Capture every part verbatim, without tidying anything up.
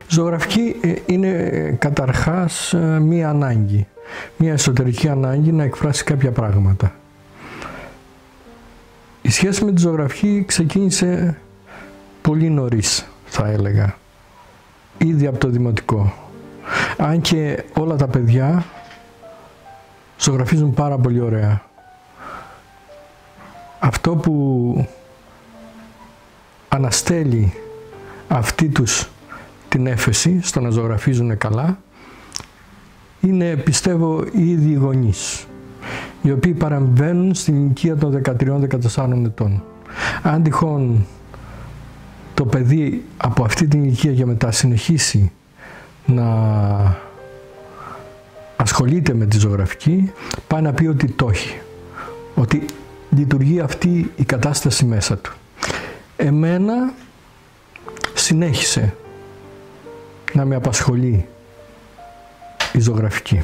Ζωγραφική είναι καταρχάς μία ανάγκη, μία εσωτερική ανάγκη να εκφράσει κάποια πράγματα. Η σχέση με τη ζωγραφική ξεκίνησε πολύ νωρίς, θα έλεγα, ήδη από το δημοτικό. Αν και όλα τα παιδιά ζωγραφίζουν πάρα πολύ ωραία. Αυτό που αναστέλει αυτή τους την έφεση στο να ζωγραφίζουν καλά είναι, πιστεύω, οι ίδιοι γονείς, οι οποίοι παραμβαίνουν στην ηλικία των δεκατρία δεκατεσσάρων ετών. Αν τυχόν το παιδί από αυτή την ηλικία και μετά συνεχίσει να ασχολείται με τη ζωγραφική, πάει να πει ότι το έχει, ότι λειτουργεί αυτή η κατάσταση μέσα του. Εμένα συνέχισε να με απασχολεί η ζωγραφική.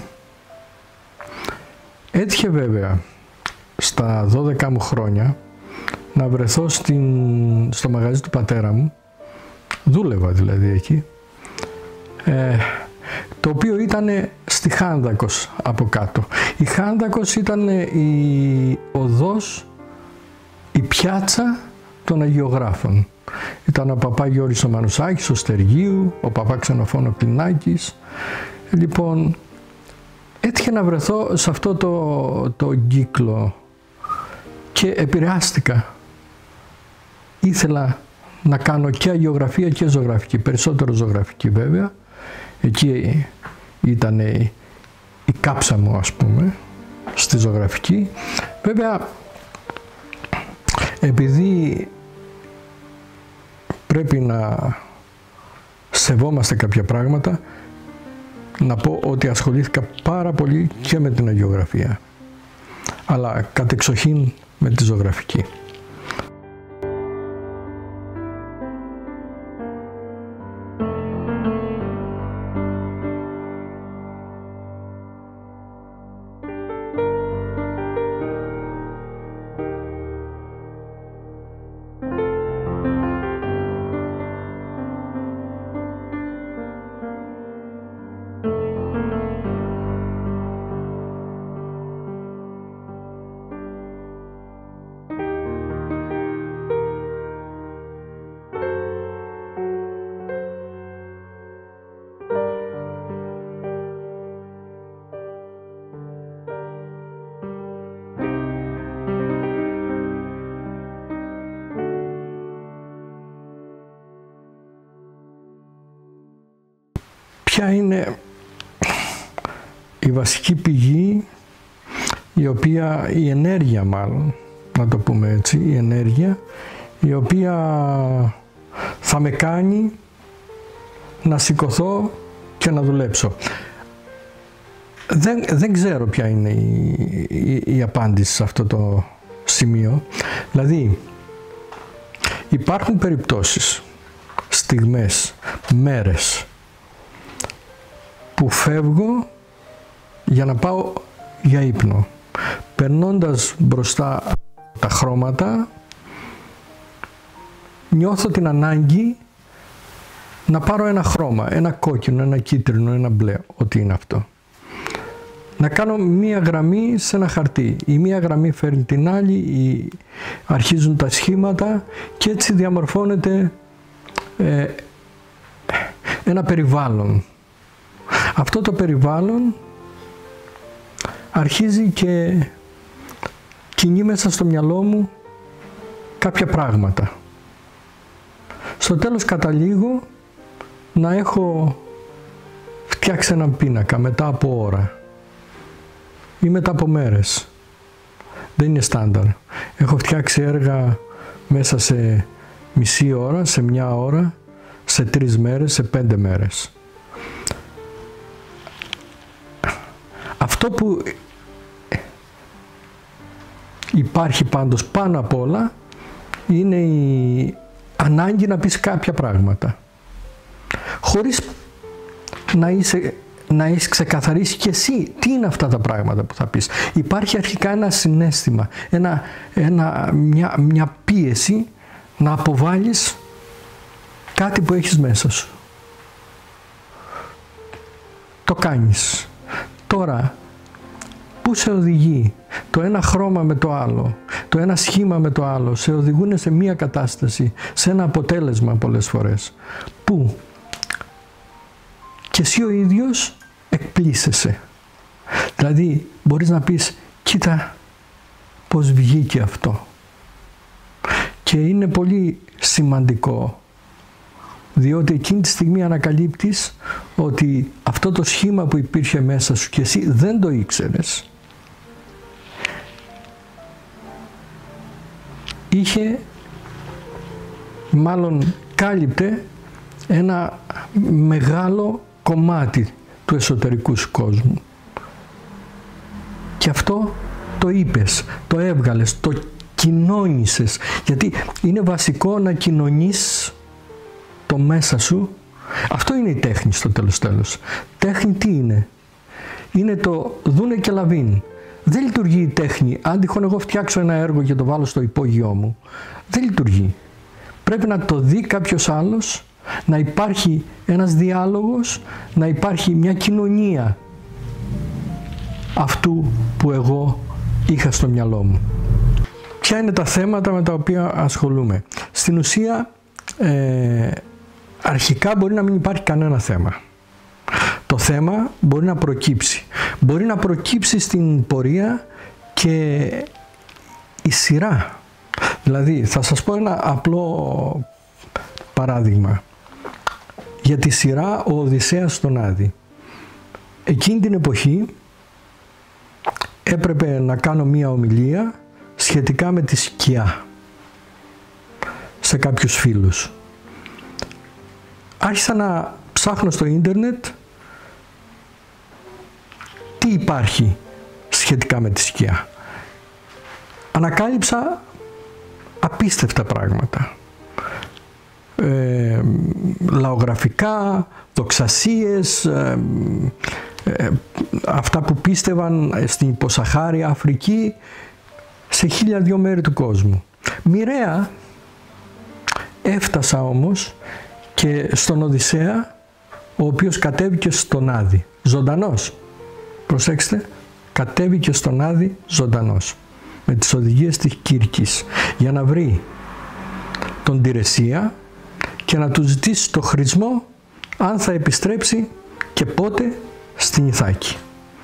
Έτυχε βέβαια στα δώδεκα μου χρόνια να βρεθώ στην, στο μαγαζί του πατέρα μου, δούλευα δηλαδή εκεί, ε, το οποίο ήταν στη Χάνδακος από κάτω. Η Χάνδακος ήταν η οδός, η πιάτσα των Αγιογράφων. Ήταν ο παπά Γιώρης ο Μανουσάκης, ο Στεργίου, ο παπά Ξενοφών ο Κλινάκης. Λοιπόν, έτυχε να βρεθώ σε αυτό το, το κύκλο και επηρεάστηκα. Ήθελα να κάνω και αγιογραφία και ζωγραφική, περισσότερο ζωγραφική βέβαια. Εκεί ήταν η, η κάψα μου, ας πούμε, στη ζωγραφική. Βέβαια, επειδή πρέπει να σεβόμαστε κάποια πράγματα, να πω ότι ασχολήθηκα πάρα πολύ και με την αγιογραφία, αλλά κατεξοχήν με τη ζωγραφική. Ποια είναι η βασική πηγή, η οποία, η ενέργεια μάλλον, να το πούμε έτσι, η ενέργεια, η οποία θα με κάνει να σηκωθώ και να δουλέψω. Δεν, δεν ξέρω ποια είναι η, η, η απάντηση σε αυτό το σημείο. Δηλαδή, υπάρχουν περιπτώσεις, στιγμές, μέρες, που φεύγω για να πάω για ύπνο. Περνώντας μπροστά τα χρώματα, νιώθω την ανάγκη να πάρω ένα χρώμα, ένα κόκκινο, ένα κίτρινο, ένα μπλε, ό,τι είναι αυτό. Να κάνω μία γραμμή σε ένα χαρτί. Η μία γραμμή φέρνει την άλλη, η... αρχίζουν τα σχήματα και έτσι διαμορφώνεται ε, ένα περιβάλλον. Αυτό το περιβάλλον αρχίζει και κινεί μέσα στο μυαλό μου κάποια πράγματα. Στο τέλος καταλήγω να έχω φτιάξει έναν πίνακα μετά από ώρα ή μετά από μέρες. Δεν είναι στάνταρ. Έχω φτιάξει έργα μέσα σε μισή ώρα, σε μια ώρα, σε τρεις μέρες, σε πέντε μέρες. Αυτό που υπάρχει πάντως πάνω απ' όλα είναι η ανάγκη να πεις κάποια πράγματα. Χωρίς να είσαι, να είσαι ξεκαθαρίσει και εσύ τι είναι αυτά τα πράγματα που θα πεις. Υπάρχει αρχικά ένα συναίσθημα, ένα, ένα, μια, μια πίεση να αποβάλεις κάτι που έχεις μέσα σου. το κάνεις. Τώρα, πού σε οδηγεί το ένα χρώμα με το άλλο, το ένα σχήμα με το άλλο, σε οδηγούν σε μία κατάσταση, σε ένα αποτέλεσμα πολλές φορές. Πού? Και εσύ ο ίδιος εκπλήσεσαι. Δηλαδή μπορείς να πεις, κοίτα πώς βγήκε αυτό. Και είναι πολύ σημαντικό, διότι εκείνη τη στιγμή ανακαλύπτεις ότι αυτό το σχήμα που υπήρχε μέσα σου και εσύ δεν το ήξερες, είχε, μάλλον κάλυπτε ένα μεγάλο κομμάτι του εσωτερικού σου κόσμου. Και αυτό το είπες, το έβγαλες, το κοινώνησες. Γιατί είναι βασικό να κοινωνείς το μέσα σου. Αυτό είναι η τέχνη στο τέλος τέλος. Τέχνη τι είναι? Είναι το δούνε και λαβίν. Δεν λειτουργεί η τέχνη. Αν τυχόν εγώ φτιάξω ένα έργο και το βάλω στο υπόγειό μου, δεν λειτουργεί. Πρέπει να το δει κάποιος άλλος, να υπάρχει ένας διάλογος, να υπάρχει μια κοινωνία αυτού που εγώ είχα στο μυαλό μου. Ποια είναι τα θέματα με τα οποία ασχολούμαι? Στην ουσία, ε, αρχικά μπορεί να μην υπάρχει κανένα θέμα. Το θέμα μπορεί να προκύψει. Μπορεί να προκύψει στην πορεία και η σειρά. Δηλαδή, θα σας πω ένα απλό παράδειγμα. Για τη σειρά «Ο Οδυσσέας στον Άδη». Εκείνη την εποχή έπρεπε να κάνω μία ομιλία σχετικά με τη σκιά σε κάποιους φίλους. Άρχισα να ψάχνω στο ίντερνετ τι υπάρχει σχετικά με τη σκιά. Ανακάλυψα απίστευτα πράγματα. Ε, λαογραφικά, δοξασίες, ε, ε, αυτά που πίστευαν στην υποσαχάρια Αφρική, σε χίλια δυο μέρη του κόσμου. Μοιραία έφτασα όμως και στον Οδυσσέα, ο οποίος κατέβηκε στον Άδη, ζωντανός. Προσέξτε, κατέβηκε στον Άδη ζωντανός, με τις οδηγίες της Κύρκης, για να βρει τον Τηρεσία και να του ζητήσει το χρησμό αν θα επιστρέψει και πότε στην Ιθάκη.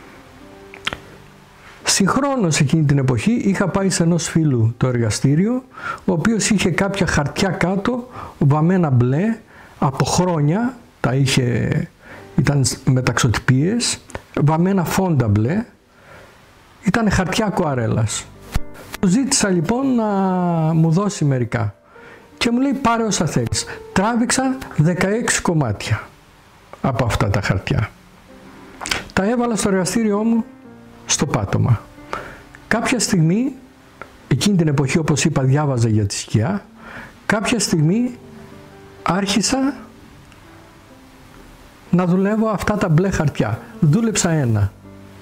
Συγχρόνως εκείνη την εποχή είχα πάει σε ενός φίλου το εργαστήριο, ο οποίος είχε κάποια χαρτιά κάτω, βαμμένα μπλε, από χρόνια, τα είχε, ήταν μεταξωτυπίες, βαμμένα φόντα μπλε, ήταν χαρτιά ακουαρέλας. Του ζήτησα λοιπόν να μου δώσει μερικά και μου λέει πάρε όσα θέλεις. Τράβηξα δεκαέξι κομμάτια από αυτά τα χαρτιά. Τα έβαλα στο εργαστήριό μου στο πάτωμα. Κάποια στιγμή, εκείνη την εποχή όπως είπα διάβαζα για τη σκιά, κάποια στιγμή άρχισα να δουλεύω αυτά τα μπλε χαρτιά. Δούλεψα ένα.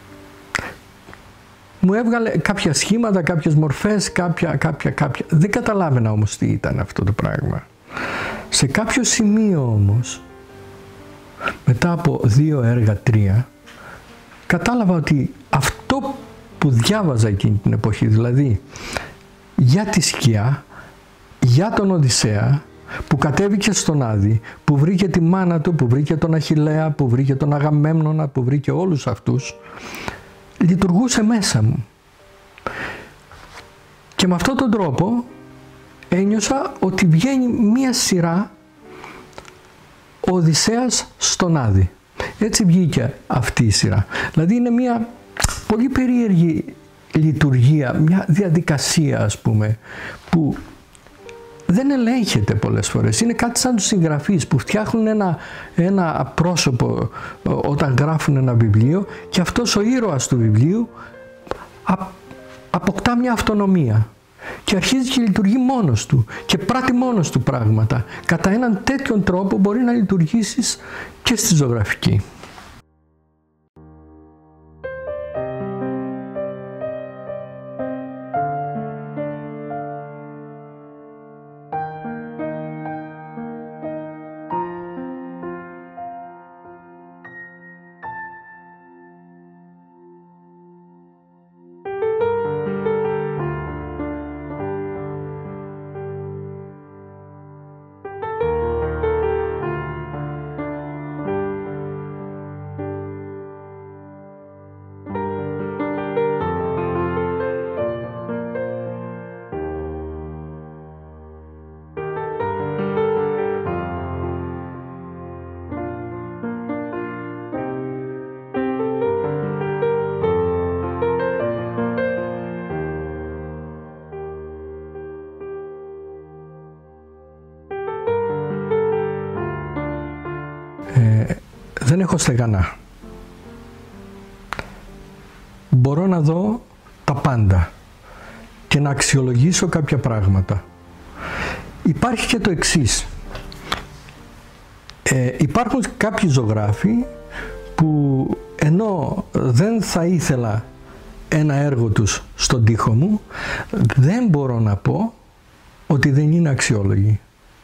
Μου έβγαλε κάποια σχήματα, κάποιες μορφές, κάποια, κάποια, κάποια. Δεν καταλάβαινα όμως τι ήταν αυτό το πράγμα. Σε κάποιο σημείο όμως, μετά από δύο έργα, τρία, κατάλαβα ότι αυτό που διάβαζα εκείνη την εποχή, δηλαδή για τη σκιά, για τον Οδυσσέα, που κατέβηκε στον Άδη, που βρήκε τη μάνα του, που βρήκε τον Αχιλλέα, που βρήκε τον Αγαμέμνονα, που βρήκε όλους αυτούς, λειτουργούσε μέσα μου. Και με αυτόν τον τρόπο ένιωσα ότι βγαίνει μία σειρά ο Οδυσσέας στον Άδη. Έτσι βγήκε αυτή η σειρά. Δηλαδή είναι μία πολύ περίεργη λειτουργία, μια διαδικασία ας πούμε, που δεν ελέγχεται πολλές φορές. Είναι κάτι σαν τους συγγραφείς που φτιάχνουν ένα, ένα πρόσωπο όταν γράφουν ένα βιβλίο και αυτός ο ήρωας του βιβλίου αποκτά μια αυτονομία και αρχίζει και λειτουργεί μόνος του και πράττει μόνος του πράγματα. Κατά έναν τέτοιον τρόπο μπορεί να λειτουργήσεις και στη ζωγραφική. δεν έχω στεγανά. Μπορώ να δω τα πάντα και να αξιολογήσω κάποια πράγματα. Υπάρχει και το εξής. Ε, υπάρχουν κάποιοι ζωγράφοι που ενώ δεν θα ήθελα ένα έργο τους στον τοίχο μου, δεν μπορώ να πω ότι δεν είναι αξιόλογοι.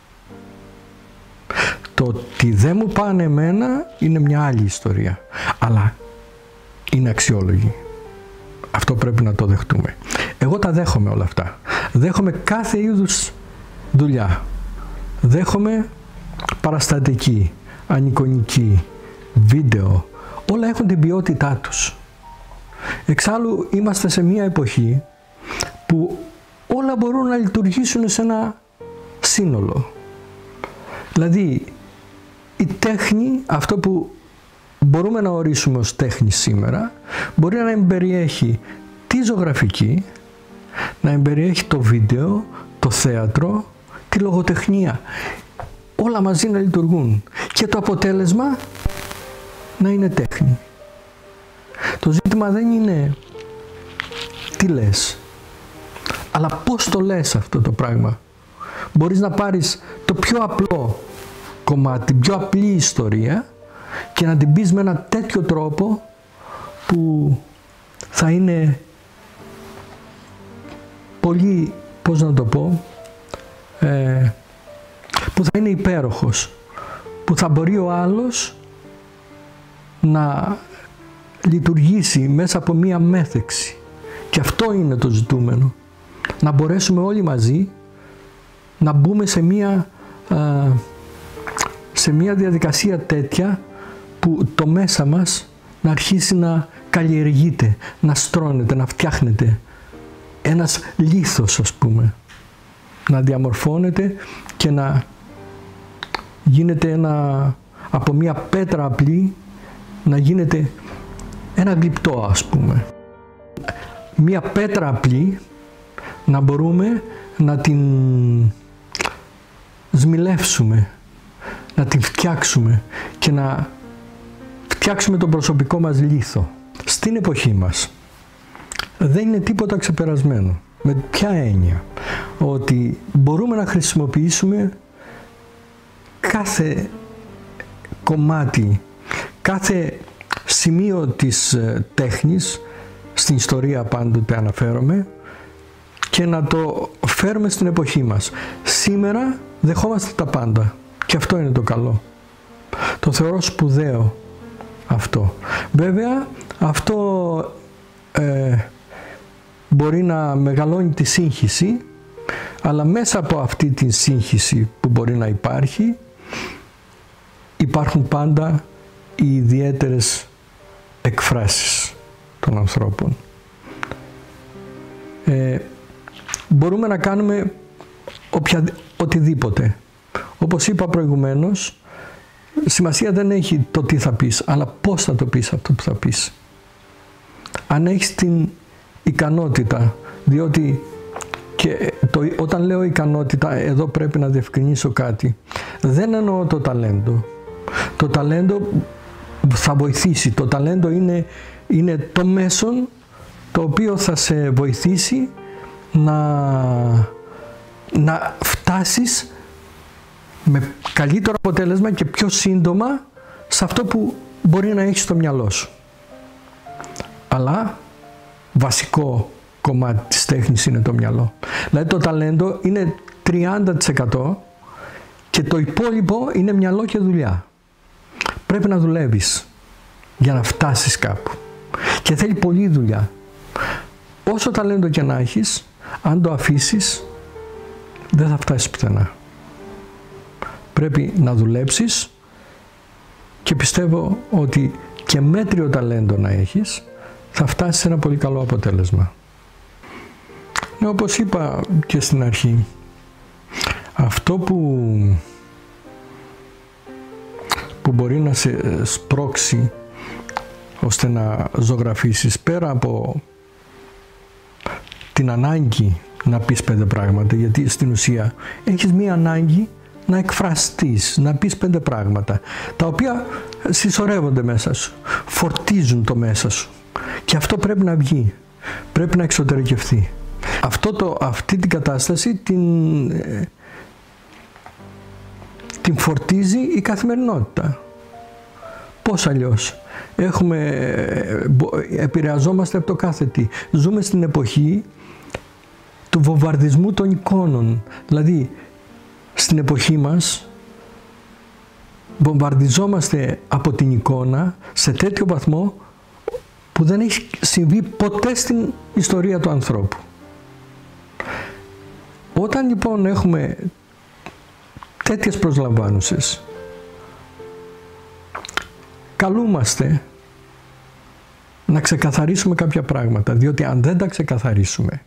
Το ότι δεν μου πάνε εμένα είναι μια άλλη ιστορία, αλλά είναι αξιόλογοι. Αυτό πρέπει να το δεχτούμε. Εγώ τα δέχομαι όλα αυτά. Δέχομαι κάθε είδους δουλειά. Δέχομαι παραστατική, ανικονική, βίντεο. Όλα έχουν την ποιότητά τους. Εξάλλου είμαστε σε μια εποχή που όλα μπορούν να λειτουργήσουν σε ένα σύνολο. Δηλαδή η τέχνη, αυτό που μπορούμε να ορίσουμε ως τέχνη σήμερα, μπορεί να εμπεριέχει τη ζωγραφική, να εμπεριέχει το βίντεο, το θέατρο, τη λογοτεχνία. Όλα μαζί να λειτουργούν και το αποτέλεσμα να είναι τέχνη. Το ζήτημα δεν είναι τι λες, αλλά πώς το λες αυτό το πράγμα. Μπορείς να πάρεις το πιο απλό κομμάτι, την πιο απλή ιστορία και να την πεις με ένα τέτοιο τρόπο που θα είναι πολύ, πώς να το πω, ε, που θα είναι υπέροχος, που θα μπορεί ο άλλος να λειτουργήσει μέσα από μία μέθεξη. Και αυτό είναι το ζητούμενο. Να μπορέσουμε όλοι μαζί να μπούμε σε μία, α, σε μία διαδικασία τέτοια που το μέσα μας να αρχίσει να καλλιεργείται, να στρώνεται, να φτιάχνεται. Ένας λίθος, ας πούμε. Να διαμορφώνεται και να γίνεται ένα, από μία πέτρα απλή, να γίνεται ένα γλυπτό, ας πούμε. Μία πέτρα απλή να μπορούμε να την σμιλεύσουμε, να την φτιάξουμε και να φτιάξουμε τον προσωπικό μας λίθο. Στην εποχή μας δεν είναι τίποτα ξεπερασμένο. Με ποια έννοια? Ότι μπορούμε να χρησιμοποιήσουμε κάθε κομμάτι, κάθε σημείο της τέχνης, στην ιστορία πάντοτε αναφέρομαι, και να το φέρουμε στην εποχή μας. Σήμερα δεχόμαστε τα πάντα και αυτό είναι το καλό. Το θεωρώ σπουδαίο αυτό. Βέβαια αυτό ε, μπορεί να μεγαλώνει τη σύγχυση, αλλά μέσα από αυτή τη σύγχυση που μπορεί να υπάρχει υπάρχουν πάντα οι ιδιαίτερες εκφράσεις των ανθρώπων. Ε, μπορούμε να κάνουμε οποια, οτιδήποτε. Όπως είπα προηγουμένως, σημασία δεν έχει το τι θα πεις, αλλά πώς θα το πεις αυτό που θα πεις. Αν έχεις την ικανότητα, διότι και το, όταν λέω ικανότητα, εδώ πρέπει να διευκρινίσω κάτι. Δεν εννοώ το ταλέντο. Το ταλέντο θα βοηθήσει. Το ταλέντο είναι, είναι το μέσον το οποίο θα σε βοηθήσει να, να φτάσεις με καλύτερο αποτέλεσμα και πιο σύντομα σε αυτό που μπορεί να έχεις στο μυαλό σου. Αλλά βασικό κομμάτι της τέχνης είναι το μυαλό. Δηλαδή το ταλέντο είναι τριάντα τοις εκατό και το υπόλοιπο είναι μυαλό και δουλειά. Πρέπει να δουλεύεις για να φτάσεις κάπου και θέλει πολλή δουλειά. Όσο ταλέντο και να έχεις, αν το αφήσεις δεν θα φτάσεις πουθενά. Πρέπει να δουλέψεις και πιστεύω ότι και μέτριο ταλέντο να έχεις θα φτάσεις σε ένα πολύ καλό αποτέλεσμα. Ναι, όπως είπα και στην αρχή, αυτό που, που μπορεί να σε σπρώξει ώστε να ζωγραφίσεις, πέρα από την ανάγκη να πεις πέντε πράγματα, γιατί στην ουσία έχεις μία ανάγκη να εκφραστείς, να πεις πέντε πράγματα, τα οποία συσσωρεύονται μέσα σου, φορτίζουν το μέσα σου. Και αυτό πρέπει να βγει, πρέπει να εξωτερικευτεί. Αυτό το, αυτή την κατάσταση την, ε, την φορτίζει η καθημερινότητα. Πώς αλλιώς? Έχουμε, επηρεαζόμαστε από το κάθε τι. Ζούμε στην εποχή του βομβαρδισμού των εικόνων. Δηλαδή, στην εποχή μας βομβαρδιζόμαστε από την εικόνα σε τέτοιο βαθμό που δεν έχει συμβεί ποτέ στην ιστορία του ανθρώπου. Όταν λοιπόν έχουμε τέτοιες προσλαμβάνουσες, καλούμαστε να ξεκαθαρίσουμε κάποια πράγματα, διότι αν δεν τα ξεκαθαρίσουμε,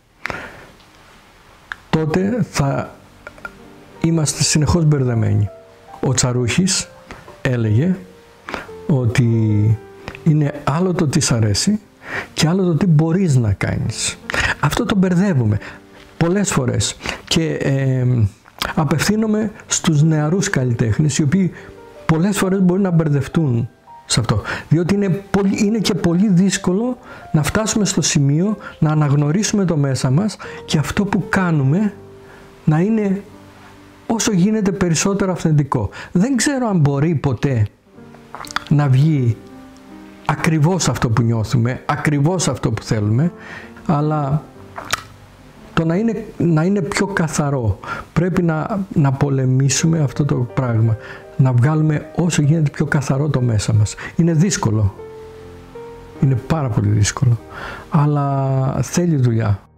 τότε θα είμαστε συνεχώς μπερδεμένοι. Ο Τσαρούχης έλεγε ότι είναι άλλο το τι σ' αρέσει και άλλο το τι μπορείς να κάνεις. Αυτό το μπερδεύουμε πολλές φορές και ε, απευθύνομαι στους νεαρούς καλλιτέχνες, οι οποίοι πολλές φορές μπορεί να μπερδευτούν σε αυτό, διότι είναι, πολύ, είναι και πολύ δύσκολο να φτάσουμε στο σημείο να αναγνωρίσουμε το μέσα μας και αυτό που κάνουμε να είναι όσο γίνεται περισσότερο αυθεντικό. Δεν ξέρω αν μπορεί ποτέ να βγει ακριβώς αυτό που νιώθουμε, ακριβώς αυτό που θέλουμε, αλλά το να είναι, να είναι πιο καθαρό. Πρέπει να, να πολεμήσουμε αυτό το πράγμα, να βγάλουμε όσο γίνεται πιο καθαρό το μέσα μας. Είναι δύσκολο, είναι πάρα πολύ δύσκολο, αλλά θέλει δουλειά.